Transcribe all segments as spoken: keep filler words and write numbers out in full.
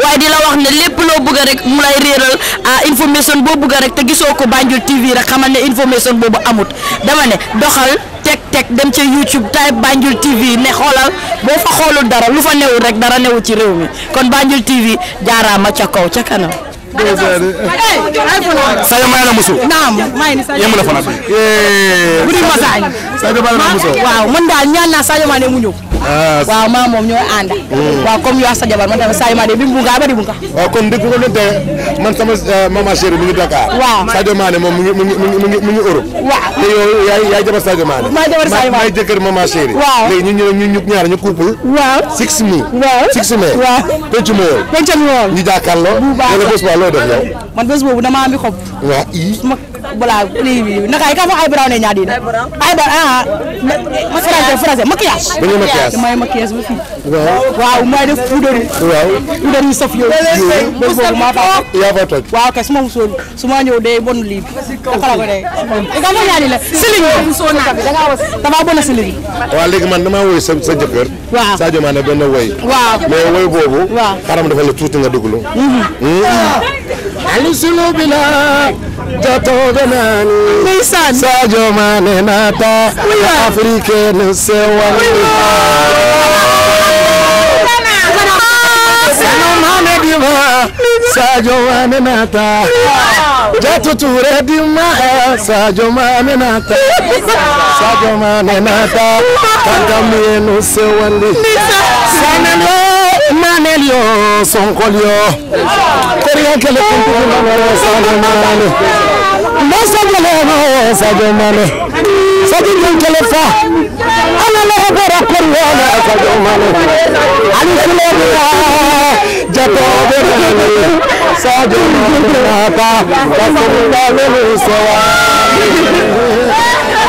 waaye di la wax ne lépp loo bëgg rek mu lay réeral information boo bëgg rek te gisoo ko Banjul T V rek xamal ne information boobu amut dama ne doxal tek tek dem ca YouTube type Banjul T V ne xoolal boo fa xoolul dara lu fa newul rek dara newul ci réew mi kon Banjul T V jaaraama ca kaw ca kanam. Sadio Mané la musu. naam maa ngi ni Sadio yemul la fanaan. Buri Massaañ. Sadio Mané la musu. waaw man daal ñaan naa Sadio Mané mu ñëw. waaw maa moom ñooy ànd. waaw comme yow sa jabar man tamit Sadio Mané bi mu bunga bari bunga. waaw kon dëgg ko doonte man sama maman chérie mi ngi Dakar. waaw Sadio Mané moom mu ngi mu ngi mu ngi mu ngi Europe. waaw te yow yaay yaay jabar Sadio Mané. maa jabar Sadio Mané maay jëkkër maman chérie. waaw léegi ñu ñu ñu ñaar ñu couple. waaw six mi. waaw six mai. waaw penc ma yow. penc mi woon. ñu jàkkaarloo. bu baax la bés ba loo def yow. man bés boobu dama am xob. waaw ii. ma balaa lii bi naka ka fa ay brown ne ñaadi ay brown ah français français maquillage ba ñu maquillage may maquillage ba fii waaw waaw may def poudre waaw poudre yu saf yow bés boobu maa fa yaa fa toj waaw kay suma musoon suma ñëw day bon lii naka la ko dee e ka fa ñaadi la siling dama bon siling waaw léegi man dama woy sa sa jëkkër waaw Sadio Mané benn woy waaw mais woy boobu waaw xaram dafa la tuuti nga duglu ali sulu bila jato benani ndeysaan Sadio Mané nata africaine sewani Sadio Mané dima Sadio Mané nata Jato Touré dima Sadio Mané nata Sadio Mané nata Kagame sewani Sanelo Manelio Sonkolio Korea kele kumpu Sadio Mané Sadio Mané Sadio Mané Sadio kele fa ana la bora Korea Sadio Mané ali kele Jato Benani Sadio Mané nata Kagame sewani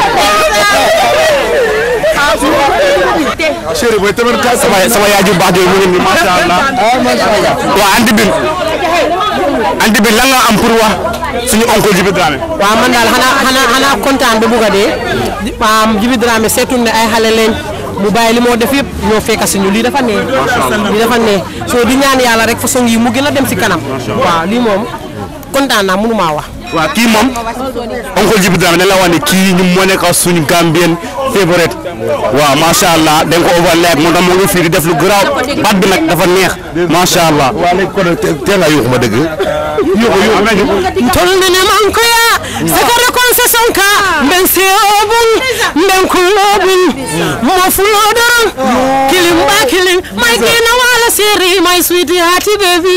chéri boy tamit ka sama sama yaaju baax de mu ngi ni masha Allah wa andi bin andi bin la nga am pour wax suñu oncle Djiby Dramé waaw man daal xanaa xanaa xanaa kontaan ba bugg a dee maam Djiby Dramé seetul ne ay xale leen mu bàyyi li moo def yëpp ñoo fekk suñu lii dafa nee lii dafa nee soo di ñaan yàlla rek façon yi mu gën a dem si kanam waaw lii moom kontaan naa mënu maa wax waaw kii moom oncle Djiby Dramé dañ la wax ne kii ñu moo nekk suñu Gambien favorite waaw macha allah dañ ko overlap moo tax moo ngi fii di def lu garaaw baat bi nag dafa neex macha allah. waaw léegi kon teel a yuuxu ma dëgg yuuxu yuuxu nañu. tol nene man ko ya sakare kon se sonka mben se obun mben ko obun mo fulo doron kilim ba kilim may kina wala seri my sweet hearty baby.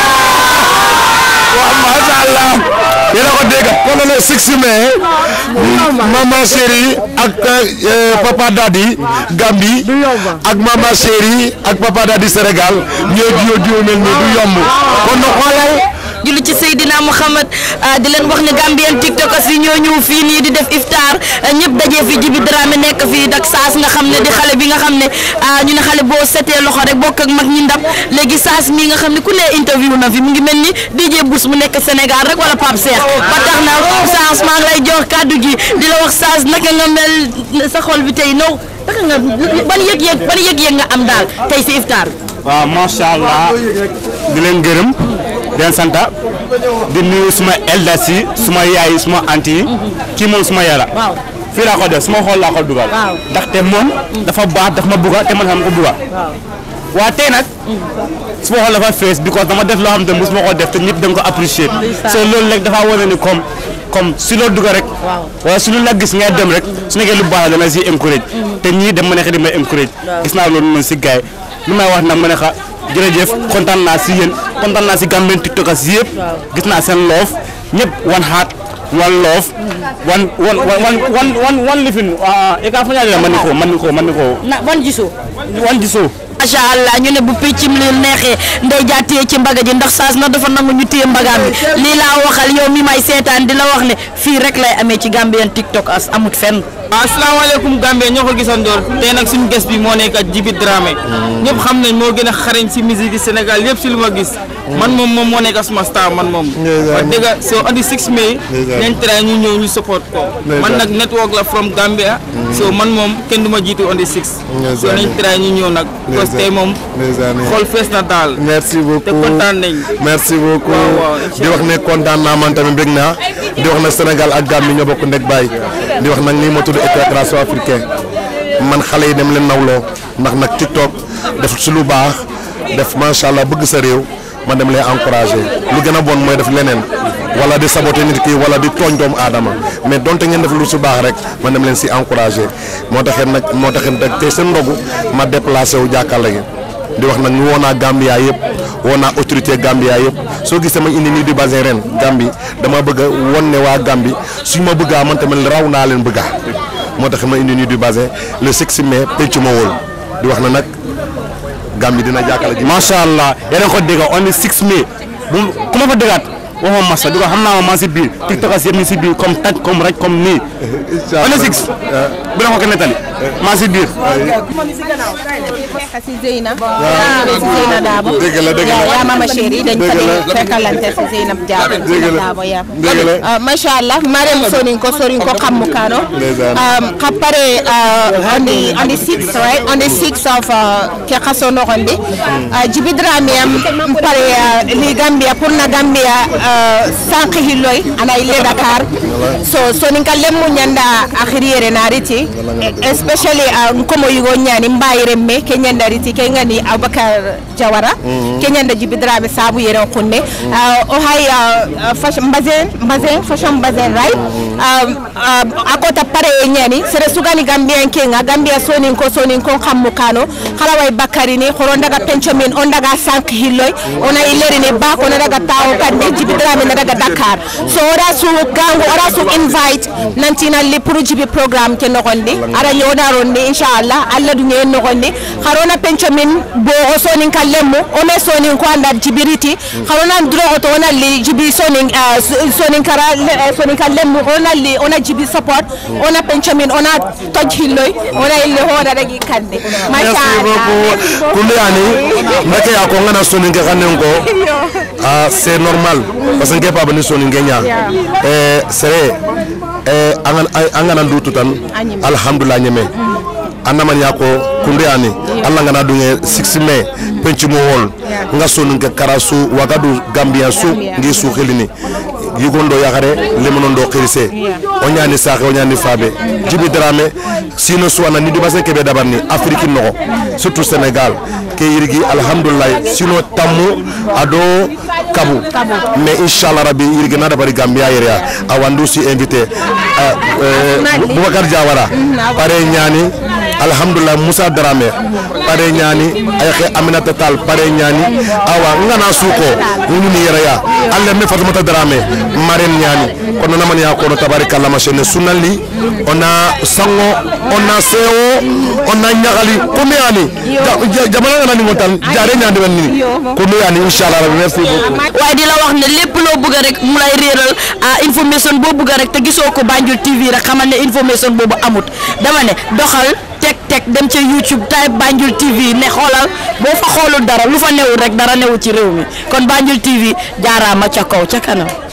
waaw macha allah yéen a ko dégg kon le six mai maman chérie ak papa Dadi Gambie ak maman chérie ak papa Dadi Sénégal ñoo jiw jiw mel ni du yomb kon nag xoolal julli ci Seydina Muhammad di leen wax ne Gambien tiktokers yi ñoo ñëw fii nii di def iftar ñëpp dajee fi Djiby Dramé nekk fii dak saas nga xam ne di xale bi nga xam ne ñu ne xale boo setee loxo rek bokk ak mag ñi ndab léegi saas mi nga xam ne ku ne interview na fi mu ngi mel ni D J Bous mu nekk Sénégal rek wala Pape Cheikh ba tax na saas maa ngi lay jox kàddu gi di la wax saas naka nga mel sa xol bi tey naw naka nga ban yëg-yëg ban yëg-yëg nga am daal tey si iftar waaw macha allah di leen gërëm di leen sant di nuyu suma eldas yi suma yaay suma anti yi kii moom suma yàlla fii laa ko def suma xool laa ko dugal ndaxte moom dafa baax daf ma bugga te man xam ko bugga waa tey nag suma xool dafa fees because dama def loo xam te mosuma ko def te ñëpp da nga ko apprécier so loolu rek dafa wane ni comme comme si loo dugga rek wala su lu la gis ngay dem rek su nekkee lu baax la dana si encourage te ñii dem ma nekk di may encourage gis naa loolu noonu si gaay lu may wax nag ma ne xa jërëjëf kontaan naa si yéen kontaan naa si Gambien tiktokers yëpp gis naa seen loof ñëpp one heart one love one one one one one one living e ka fanya la man ko man ko man ko na wan gisoo wan gisoo masha Allah ñu ne bu piccim li neexee ndey jaatee ci mbaga ji ndax saas na dafa nangu ñu téye mbagaam bi lii laa waxal yow mi may seetaan di la wax ne fii rek lay amee ci Gambien tiktokers amut fenn asalaamaaleykum Gambie ñoo ko gisandoor tey nag suñu guest bi moo nekk ak Djiby Dramé ñëpp xam nañ moo gën a xarañ si musique yi Sénégal yëpp si lu ma gis man moom moom moo nekk suma star man moom wax dëgg so on the six May nañ try ñu ñëw ñu support ko man nag network la from Gambia so man moom kenn du ma jiitu on the six so nañ try ñu ñëw nag parce que tey moom xool fees na daal merci beaucoup te kontaan nañ merci beaucoup di wax ne kontaan naa man tamit bëgg naa di wax nag Sénégal ak Gambie ñoo bokk ndek baay di wax nag nii ma tudd Équation africain man xale yi dem leen nawloo ndax nag TikTok def ci lu baax def macha allah bëgg sa réew man dem lay encouragé lu gën a bon mooy def leneen wala di saboter nit ki wala di tooñ doomu aadama mais donte ngeen def lu su baax rek man dem leen si encouragé moo taxee nag moo taxee nag tey seen ndogu ma déplacé wu jàkkaarloo gi di wax nag ñu woo naa Gambia yëpp woo naa autorité Gambia yëpp soo gisee ma indi nii di basé ren Gambie dama bëgg a won ne waa Gambie suñ ma bëggaa man tamit raw naa leen bëggaa moo tax ma indi nii di basé le six mai penc ma wóol di wax na nag Gambie dina jàkkaarloo ji. macha allah yéen a ko dégg on est six mai bu ku ma fa déggaat waxuma massa di ko xam naa ma maa si biir TikTokers yëpp ni si biir comme taj comme raj comme nii. on est six bu la ko ko nettali maa si biir. si Zeynab si Zeynab Dabo dëgg la dëgg la yaa mama chéri dañ ko fekkalante si Zeynab Dabo yaa masha Allah Mariam sonin ko sorin ko xammu kano ka pare on the on the sixth right on the sixth of ke xaso no gonde Djiby Dramé am pare li Gambia pour na Gambia sank hiloy ana ile Dakar so sonin ka lemmu nyanda akhiriere na riti especially komo yugo nyani mbayire me ke nyanda riti ke ngani Abubakar Jawara ke nyanda Djiby Dramé sabu yere kunne o hay fashion bazen bazen fashion bazen right akota pare nyani sere sugani Gambia kenga Gambia sonin ko sonin ko xammu kano xala way Bakari ni xoro ndaga pencho min on daga sank hiloy ona ileri ne ba ko daga taw kande Djiby Dramé daga Dakar so ora su gango ora su invite nantina li pour Djiby programme ke nogondi ara nyoda ronde inshallah alla du ngeen nogondi xarona pencho min bo sonin kallemu o me sonin ko anda Djiby riti xarona drogo to ona li Djiby sonin sonin kara sonin kallemu ona li ona Djiby support ona pencho min ona toj hiloy ona ile hoda dagi kande mashallah kunde ani mbake ya ko ngana sonin ke kanen ko ah c'est normal parce que papa ni sonin ngenya eh sere eh angan angana ndutu tan alhamdulillah nyeme annaman yako kunde ani alla ngana dunge six mai penci mo wol nga sonin ke karasu wagadu Gambia su ngi su xelini yugondo yakare lemonondo xirise o ñani saxe o ñani fabe Djiby Dramé sino suwana ni di basen kebe dabarni Afrique no surtout Sénégal ke yirgi alhamdulillah sino tamu ado kabu mais inshallah rabbi yirgi na dabari Gambia yeria awandu si invité Boubacar Diawara pare ñani alhamdulillah Moussa Dramé pare ñani ayxe Aminata Tall pare ñani awa ngana suko ñu ni yeria alle me Fatoumata Dramé Marème ñani kono naman ya ko tabarakallah ma chaîne sunali ona sango ona seo ona ñagali kumi ani jamana ngana ni montan jare ñandi wen ni kumi ani inshallah rabbi merci beaucoup waaye di la wax ne lépp loo bëgg rek mu lay réeral information boo bëgg rek te gisoo ko Banjul T V rek xamal ne information boobu amut dama ne doxal tek tek dem ca YouTube type Banjul T V ne xoolal boo fa xoolul dara lu fa newul rek dara newul ci réew mi kon Banjul T V jaaraama ca kaw ca kanam